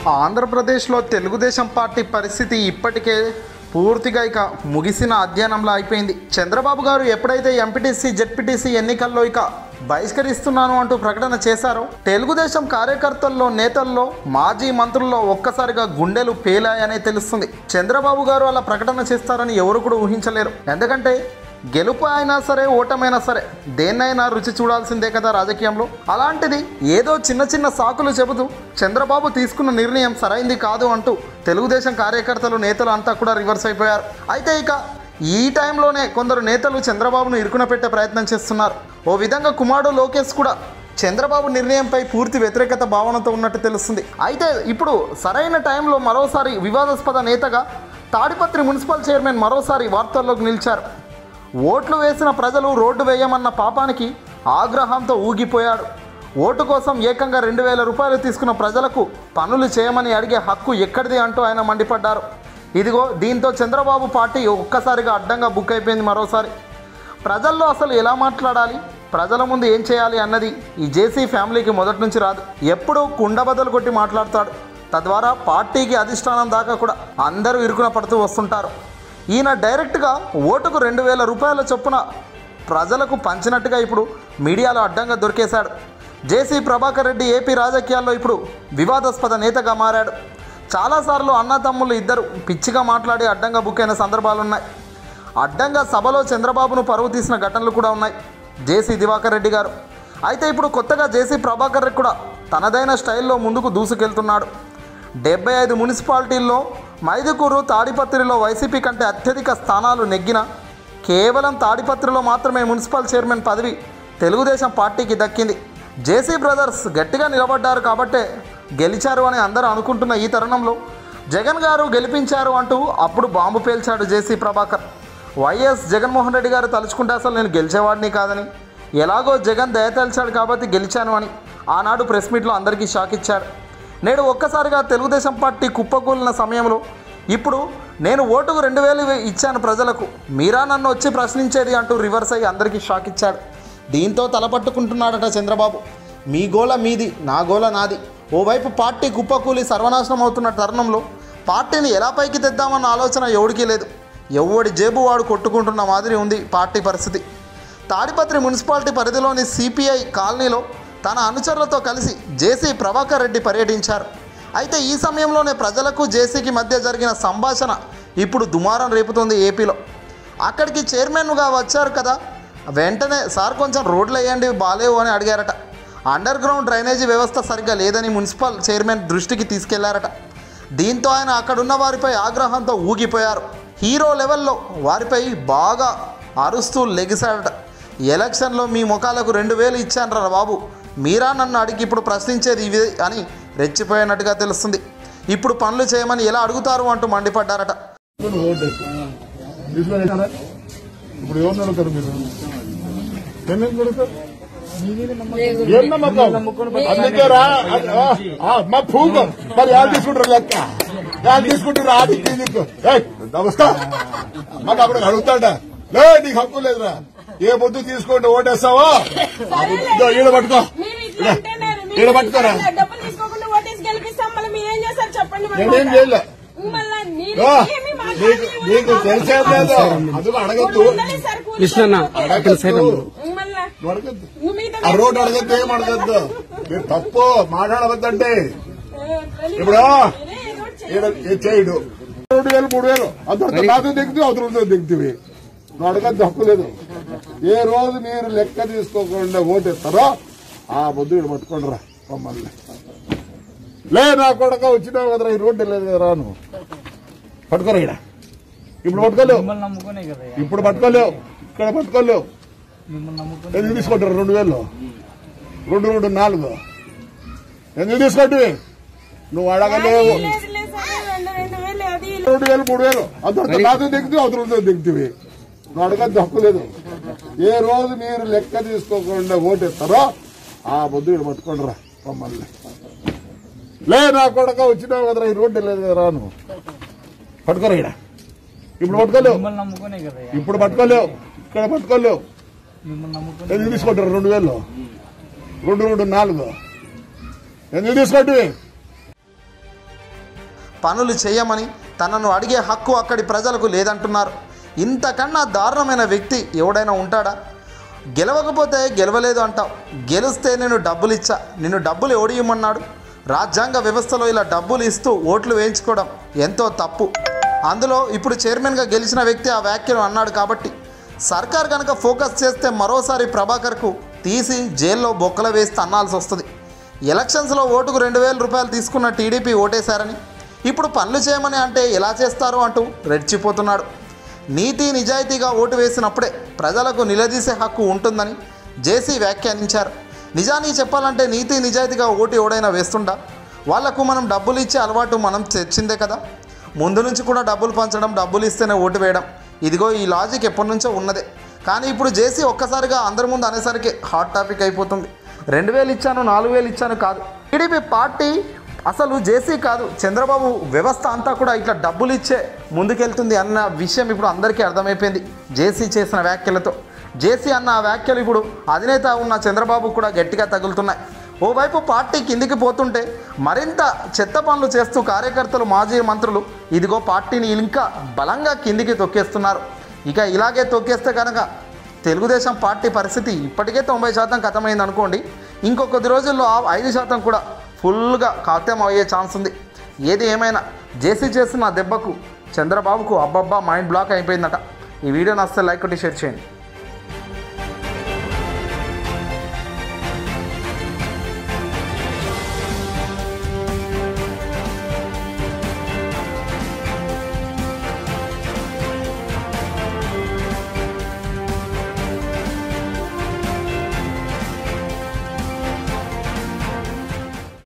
ఆంధ్రప్రదేశ్లో తెలుగుదేశం పార్టీ పరిస్థితి ఇప్పటికే పూర్తిగా ఇక ముగిసిన అధ్యయనంలో అయిపోయింది. చంద్రబాబు గారు ఎప్పుడైతే ఎంపీటీసీ జెడ్పీటీసీ ఎన్నికల్లో ఇక బహిష్కరిస్తున్నాను అంటూ ప్రకటన చేశారో తెలుగుదేశం కార్యకర్తల్లో నేతల్లో మాజీ మంత్రుల్లో ఒక్కసారిగా గుండెలు పేలాయనే తెలుస్తుంది. చంద్రబాబు గారు అలా ప్రకటన చేస్తారని ఎవరు కూడా ఊహించలేరు. ఎందుకంటే గెలుపు అయినా సరే ఓటమైనా సరే దేన్నైనా రుచి చూడాల్సిందే కదా రాజకీయంలో. అలాంటిది ఏదో చిన్న చిన్న సాకులు చెబుతూ చంద్రబాబు తీసుకున్న నిర్ణయం సరైంది కాదు అంటూ తెలుగుదేశం కార్యకర్తలు నేతలు అంతా కూడా రివర్స్ అయిపోయారు. అయితే ఇక ఈ టైంలోనే కొందరు నేతలు చంద్రబాబును ఇరుకున పెట్టే ప్రయత్నం చేస్తున్నారు. ఓ విధంగా కుమారుడు లోకేష్ కూడా చంద్రబాబు నిర్ణయంపై పూర్తి వ్యతిరేకత భావనతో ఉన్నట్టు తెలుస్తుంది. అయితే ఇప్పుడు సరైన టైంలో మరోసారి వివాదాస్పద నేతగా తాడిపత్రి మున్సిపల్ చైర్మన్ మరోసారి వార్తల్లోకి నిలిచారు. ఓట్లు వేసిన ప్రజలు రోడ్డు వేయమన్న పాపానికి ఆగ్రహంతో ఊగిపోయాడు. ఓటు కోసం ఏకంగా 2,000 రూపాయలు తీసుకున్న ప్రజలకు పనులు చేయమని అడిగే హక్కు ఎక్కడిది అంటూ ఆయన మండిపడ్డారు. ఇదిగో దీంతో చంద్రబాబు పార్టీ ఒక్కసారిగా అడ్డంగా బుక్ అయిపోయింది. మరోసారి ప్రజల్లో అసలు ఎలా మాట్లాడాలి, ప్రజల ముందు ఏం చేయాలి అన్నది ఈ జేసీ ఫ్యామిలీకి మొదటి నుంచి రాదు. ఎప్పుడూ కుండబద్దలు కొట్టి మాట్లాడతాడు. తద్వారా పార్టీకి అధిష్టానం దాకా కూడా అందరూ ఇరుకున పడుతూ వస్తుంటారు. ఈయన డైరెక్ట్గా ఓటుకు 2,000 రూపాయల చొప్పున ప్రజలకు పంచినట్టుగా ఇప్పుడు మీడియాలో అడ్డంగా దొరికేశాడు. జేసీ ప్రభాకర్ రెడ్డి ఏపీ రాజకీయాల్లో ఇప్పుడు వివాదాస్పద నేతగా మారాడు. చాలాసార్లు అన్నదమ్ములు ఇద్దరు పిచ్చిగా మాట్లాడి అడ్డంగా బుక్ అయిన సందర్భాలున్నాయి. అడ్డంగా సభలో చంద్రబాబును పరువు తీసిన ఘటనలు కూడా ఉన్నాయి జేసీ దివాకర్ రెడ్డి గారు. అయితే ఇప్పుడు కొత్తగా జేసీ ప్రభాకర్ రెడ్డి కూడా తనదైన స్టైల్లో ముందుకు దూసుకెళ్తున్నాడు. 75 మున్సిపాలిటీల్లో మైదుకూరు తాడిపత్రిలో వైసీపీ కంటే అత్యధిక స్థానాలు నెగ్గిన కేవలం తాడిపత్రిలో మాత్రమే మున్సిపల్ చైర్మన్ పదవి తెలుగుదేశం పార్టీకి దక్కింది. జేసీ బ్రదర్స్ గట్టిగా నిలబడ్డారు కాబట్టే గెలిచారు అని అందరూ అనుకుంటున్న ఈ తరుణంలో జగన్ గారు గెలిపించారు అంటూ అప్పుడు బాంబు పేల్చాడు జేసీ ప్రభాకర్. వైఎస్ జగన్మోహన్ రెడ్డి గారు తలుచుకుంటే అసలు నేను గెలిచేవాడిని కాదని, ఎలాగో జగన్ దయతలిచాడు కాబట్టి గెలిచాను అని ఆనాడు ప్రెస్ మీట్లో అందరికీ షాక్ ఇచ్చాడు. నేడు ఒక్కసారిగా తెలుగుదేశం పార్టీ కుప్పకూలిన సమయంలో ఇప్పుడు నేను ఓటుకు 2,000 ఇచ్చాను ప్రజలకు, మీరా నన్ను వచ్చి ప్రశ్నించేది అంటూ రివర్స్ అయ్యి అందరికీ షాక్ ఇచ్చాడు. దీంతో తలపట్టుకుంటున్నాడట చంద్రబాబు. మీ గోల మీది, నా గోల నాది. ఓవైపు పార్టీ కుప్పకూలి సర్వనాశనం అవుతున్న తరుణంలో పార్టీని ఎలా పైకి తెద్దామన్న ఆలోచన ఎవడికి లేదు. ఎవడి జేబు వాడు కొట్టుకుంటున్న మాదిరి ఉంది పార్టీ పరిస్థితి. తాడిపత్రి మున్సిపాలిటీ పరిధిలోని సిపిఐ కాలనీలో తన అనుచరులతో కలిసి జేసీ ప్రభాకర్ రెడ్డి పర్యటించారు. అయితే ఈ సమయంలోనే ప్రజలకు జేసీకి మధ్య జరిగిన సంభాషణ ఇప్పుడు దుమారం రేపుతుంది ఏపీలో. అక్కడికి చైర్మన్గా వచ్చారు కదా, వెంటనే సార్ కొంచెం రోడ్లు వేయండి బాలేవు అని అడిగారట. అండర్ గ్రౌండ్ డ్రైనేజీ వ్యవస్థ సరిగ్గా లేదని మున్సిపల్ చైర్మన్ దృష్టికి తీసుకెళ్లారట. దీంతో ఆయన అక్కడున్న వారిపై ఆగ్రహంతో ఊగిపోయారు. హీరో లెవెల్లో వారిపై బాగా అరుస్తూ లెగిశాడట. ఎలక్షన్లో మీ ముఖాలకు 2,000 ఇచ్చాను రా బాబు, మీరా నన్ను అడిగి ఇప్పుడు ప్రశ్నించేది ఇవి అని రెచ్చిపోయినట్టుగా తెలుస్తుంది. ఇప్పుడు పనులు చేయమని ఎలా అడుగుతారు అంటూ మండిపడ్డారట. అడుగుతాడా నీకు హక్కు లేదురా, ఏ పొద్దు తీసుకోండి ఓటేస్తావా, ఈడ పట్టుకో, ఈడ పట్టుకోరా, నేనేం చేయలే, నీకు తెలిసేది లేదు, అందులో అడగద్దు, ఆ రోడ్డు అడగద్దు, ఏం అడగద్దు, మీరు తప్పు మాట్లాడవద్దంటే. ఇప్పుడు చేయడు 2,000 3,000 అందరు నాకు దిగుతూ అవతల దిగుతుంది, నువ్వు అడగద్దు, హక్కు లేదు. ఏ రోజు మీరు లెక్క తీసుకోకుండా ఓటేస్తారో ఆ బొద్దు ఇక్కడ పట్టుకోండి రా మమ్మల్ని. లే నా కొడక వచ్చినావు కదరా, ఈ రోడ్డు లేదు కదరా, నువ్వు పట్టుకోరా. ఇక్కడ ఇప్పుడు పట్టుకోలేవు, ఇప్పుడు పట్టుకోలేవు, ఇక్కడ పట్టుకోలేవు. ఎందుకు తీసుకుంటారు 2,000 2 2 4 ఎందుకు తీసుకుంటే నువ్వు అడగలేవు. 2,000 3,000 అందరు నాకు దిగుతూ అవతల దిగుతుంది, నువ్వు అడగద్దు, హక్కు లేదు. ఏ రోజు మీరు లెక్క తీసుకోకుండా ఓటేస్తారో ఆ బొద్దు ఇక్కడ పట్టుకోండి రా మమ్మల్ని. లే నా కొడక వచ్చినావు కదరా, ఈ రోడ్డు లేదు కదరా, నువ్వు పట్టుకోరా. ఇక్కడ ఇప్పుడు పట్టుకోలేవు, ఇప్పుడు పట్టుకోలేవు, ఇక్కడ పట్టుకోలేవు. ఎందుకు తీసుకుంటారు 2,000 2 2 4 ఎందుకు తీసుకోండి. పనులు చేయమని తనను అడిగే హక్కు అక్కడి ప్రజలకు లేదంటున్నారు. ఇంతకన్నా దారుణమైన వ్యక్తి ఎవడైనా ఉంటాడా? గెలవకపోతే గెలవలేదు అంటావు, గెలిస్తే నేను డబ్బులు ఇచ్చా, నిన్ను డబ్బులు ఎవడు ఇవ్వమన్నాడు? రాజ్యాంగ వ్యవస్థలో ఇలా డబ్బులు ఇస్తూ ఓట్లు వేయించుకోవడం ఎంతో తప్పు. అందులో ఇప్పుడు చైర్మన్గా గెలిచిన వ్యక్తి ఆ వ్యాఖ్యలు అన్నాడు కాబట్టి సర్కార్ కనుక ఫోకస్ చేస్తే మరోసారి ప్రభాకర్కు తీసి జైల్లో బొక్కల వేసి తన్నాల్సి వస్తుంది. ఎలక్షన్స్లో ఓటుకు 2,000 రూపాయలు తీసుకున్న టీడీపీ ఓటేశారని ఇప్పుడు పనులు చేయమని అంటే ఎలా చేస్తారు అంటూ రెచ్చిపోతున్నాడు. నీతి నిజాయితీగా ఓటు వేసినప్పుడే ప్రజలకు నిలదీసే హక్కు ఉంటుందని జేసీ వ్యాఖ్యానించారు. నిజానికి చెప్పాలంటే నీతి నిజాయితీగా ఓటు ఎవడైనా వేస్తుండా? వాళ్లకు మనం డబ్బులు ఇచ్చే అలవాటు మనం తెచ్చిందే కదా. ముందు నుంచి కూడా డబ్బులు పంచడం, డబ్బులు ఇస్తేనే ఓటు వేయడం, ఇదిగో ఈ లాజిక్ ఎప్పటి నుంచో ఉన్నదే. కానీ ఇప్పుడు జేసీ ఒక్కసారిగా అందరి ముందు అనేసరికి హాట్ టాపిక్ అయిపోతుంది. 2,000 ఇచ్చాను, 4,000 ఇచ్చాను కాదు. టీడీపీ పార్టీ అసలు జేసీ కాదు, చంద్రబాబు వ్యవస్థ అంతా కూడా ఇట్లా డబ్బులు ఇచ్చే ముందుకెళ్తుంది అన్న విషయం ఇప్పుడు అందరికీ అర్థమైపోయింది జేసీ చేసిన వ్యాఖ్యలతో. జేసీ అన్న ఆ వ్యాఖ్యలు ఇప్పుడు అధినేత ఉన్న చంద్రబాబు కూడా గట్టిగా తగులుతున్నాయి. ఓవైపు పార్టీ కిందికి పోతుంటే మరింత చెత్త పనులు చేస్తూ కార్యకర్తలు, మాజీ మంత్రులు ఇదిగో పార్టీని ఇంకా బలంగా కిందికి తొక్కేస్తున్నారు. ఇక ఇలాగే తొక్కేస్తే కనుక తెలుగుదేశం పార్టీ పరిస్థితి ఇప్పటికే 90% ఖతమైంది అనుకోండి. ఇంకో కొద్ది రోజుల్లో 5% కూడా ఫుల్గా ఖాతం అయ్యే ఛాన్స్ ఉంది. ఏది ఏమైనా జేసీ చేసిన దెబ్బకు చంద్రబాబుకు అబ్బబ్బా మైండ్ బ్లాక్ అయిపోయిందట. ఈ వీడియో నచ్చితే లైక్ కొట్టి షేర్ చేయండి.